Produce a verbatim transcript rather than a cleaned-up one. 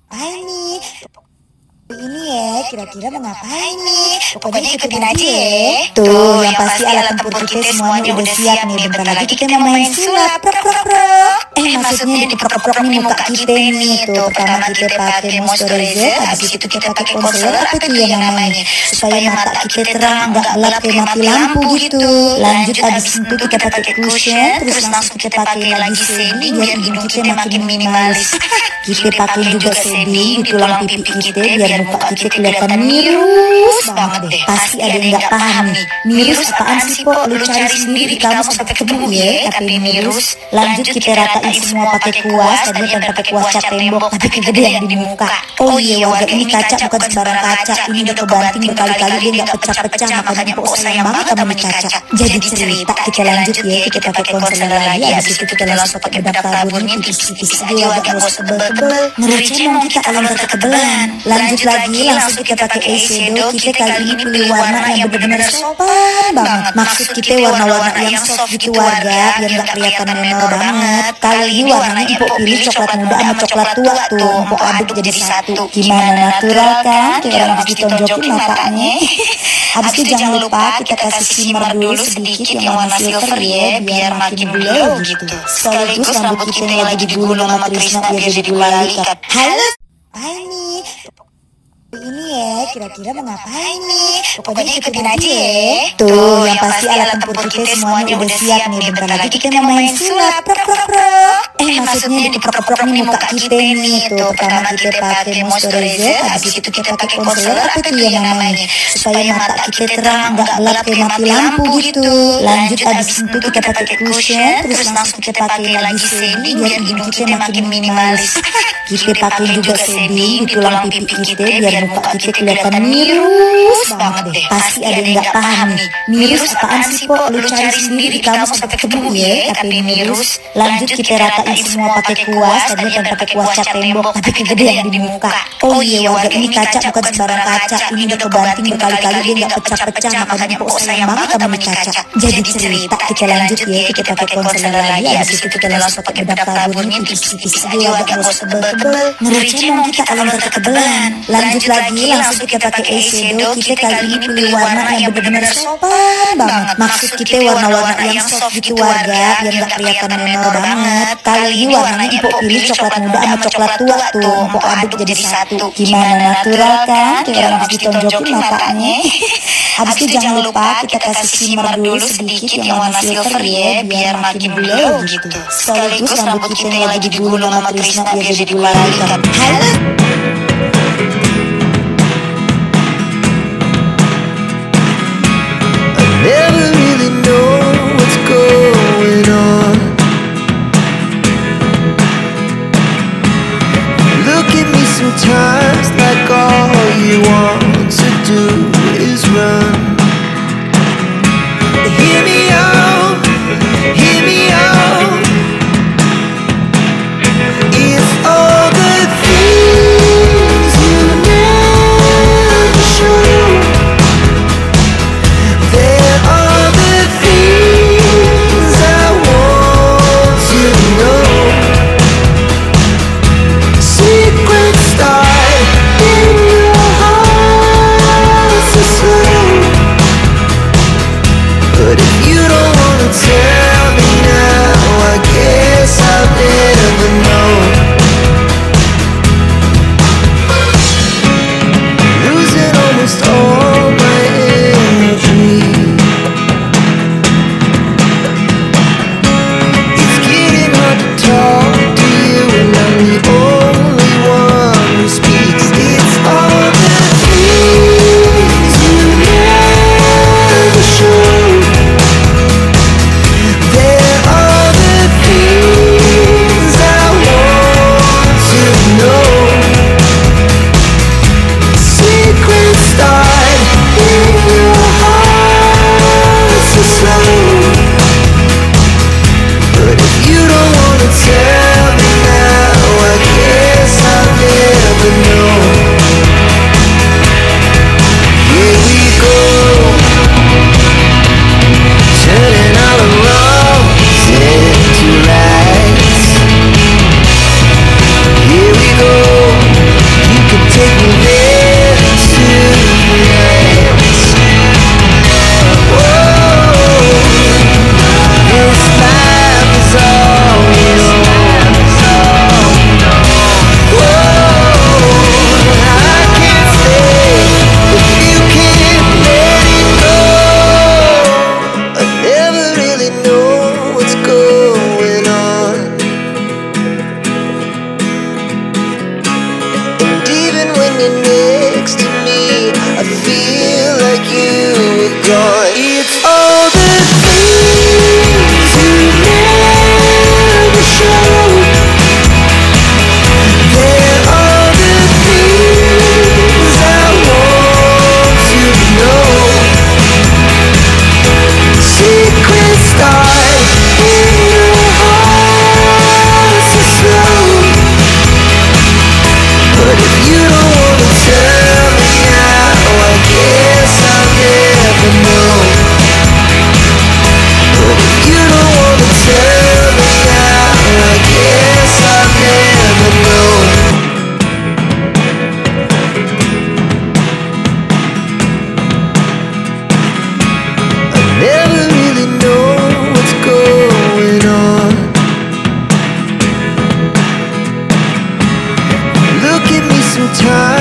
ngapain nih? Ini ya, kira-kira mau ngapain nih? Pokoknya ikutin aja ya. Tuh, yang pasti alat tempur kita semuanya udah siap nih. Bentar lagi kita mau main sulap. Prok, prok, prok. Eh, maksudnya dikeprok-keprok nih muka kita nih. Tuh, pertama kita pakai moisturizer, habis itu kita pakai concealer. Apa tuh yang namanya? Supaya mata kita terang, nggak gelap kayak mati lampu gitu. Lanjut, habis itu kita pakai cushion, terus langsung kita pakai lagi shading biar hidung kita makin minimalis. Kita pakai juga shading di tulang pipi kita biar muka kita kelihatan mirus banget deh. Pasti ada yang nggak paham nih. Mirus apaan sih kok? Lu cari sendiri kamu sampai ketemu ya. Tapi mirus. Lanjut kita ratain semua pakai kuas. Tadi kan pakai kuas cat tembok, tapi kegedean di muka. Oh iya warga, ini kaca bukan sembarang kaca. Ini udah kebanting berkali-kali dia nggak pecah-pecah. Makanya kok sayang banget sama nih kaca. Jadi cerita kita lanjut ya. Kita pakai concealer lagi. Habis itu kita langsung pakai bedak karbonnya tipis-tipis aja. Warga nggak usah tebel-tebel. Ngeri cemong kita kalau nggak ketebelan. Lanjut lagi, langsung kita pakai eyeshadow. Kita kali ini pilih warna yang benar-benar sopan banget. Maksud kita warna-warna yang soft gitu warga, biar nggak kelihatan menor banget. Kali ini warnanya empuk pilih coklat muda sama coklat tua tuh, empuk aduk jadi satu. Gimana, natural kan? Kayak orang habis ditonjokin matanya. Habis itu jangan lupa kita kasih shimmer dulu sedikit yang warna silver ya, biar makin glow gitu. Sekaligus rambut kita yang lagi digulung sama Trisna biar jadi gulali. Halo, hai nih. Ini ya, kira-kira mau ngapain nih? Pokoknya ikutin aja ya. Tuh, yang pasti alat tempur kita semuanya udah siap nih. Bentar lagi kita mau main sulap. Prok, prok, prok. Eh, maksudnya dikeprok-keprok nih muka kita nih. Tuh, pertama kita pakai moisturizer, habis itu kita pakai concealer. Apa tuh yang namanya? Supaya mata kita terang, nggak gelap kayak mati lampu gitu. Lanjut, habis itu kita pakai cushion, terus langsung kita pakai lagi shading biar hidung kita makin minimalis. Kita pakai juga shading di tulang pipi kita biar muka kita kelihatan mirus banget deh. Pasti ada yang nggak paham nih. Mirus apaan sih kok? Lu cari sendiri kamu sampai ketemu ya. Tapi mirus. Lanjut kita ratain semua pakai kuas. Tadi kan pakai kuas cat tembok, tapi kegedean di muka. Oh iya warga, ini kaca bukan sembarang kaca. Ini udah kebanting berkali-kali dia nggak pecah-pecah. Makanya kok sayang banget sama nih kaca. Jadi cerita kita lanjut ya. Kita pakai concealer lagi. Habis itu kita langsung pakai bedak karbonnya tipis-tipis aja. Warga nggak usah tebel-tebel. Ngeri cemong kita kalau nggak ketebelan. Lanjut lagi, langsung kita pakai eyeshadow. Kita kali ini pilih warna yang benar-benar sopan banget. Maksud kita warna-warna yang soft gitu warga, biar nggak kelihatan menor banget. Kali ini warnanya empuk pilih coklat muda sama coklat tua tuh, empuk aduk jadi satu. Gimana, natural kan? Kayak orang habis ditonjokin matanya. Habis itu jangan lupa kita kasih shimmer dulu sedikit yang warna silver ya, biar makin glow gitu. Sekaligus rambut kita yang lagi digulung sama Trisna biar jadi gulali. Halo. Never really know what's going on. Look at me sometimes like all you want to do is run. Hear me out, hear me out. It's all the things you never show. Secret stars times